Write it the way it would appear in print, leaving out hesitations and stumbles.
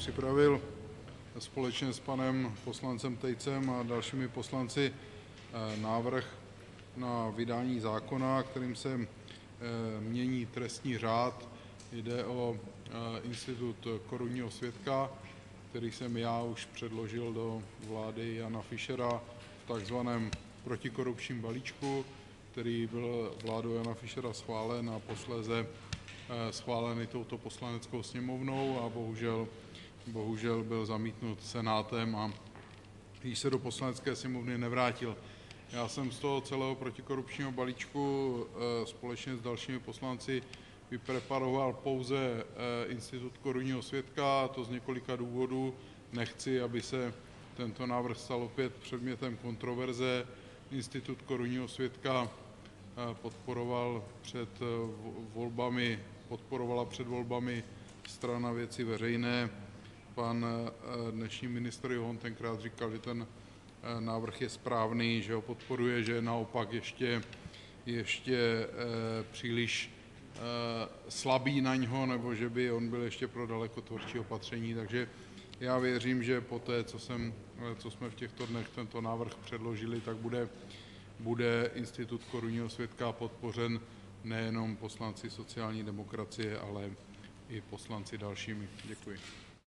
připravil společně s panem poslancem Tejcem a dalšími poslanci návrh na vydání zákona, kterým se mění trestní řád. Jde o institut korunního svědka, který jsem já už předložil do vlády Jana Fischera v takzvaném protikorupčním balíčku, který byl vládou Jana Fischera schválen a posléze schválen i touto Poslaneckou sněmovnou a bohužel byl zamítnut Senátem a již se do Poslanecké sněmovny nevrátil. Já jsem z toho celého protikorupčního balíčku společně s dalšími poslanci vypreparoval pouze institut korunního svědka, a to z několika důvodů. Nechci, aby se tento návrh stal opět předmětem kontroverze. Institut korunního svědka podporovala před volbami Strana Věci veřejné. Pan dnešní ministr Johon tenkrát říkal, že ten návrh je správný, že ho podporuje, že je naopak ještě příliš slabý na něho, nebo že by on byl ještě pro daleko tvrdší opatření. Takže já věřím, že poté, co jsme v těchto dnech tento návrh předložili, tak bude institut korunního svědka podpořen nejenom poslanci sociální demokracie, ale i poslanci dalšími. Děkuji.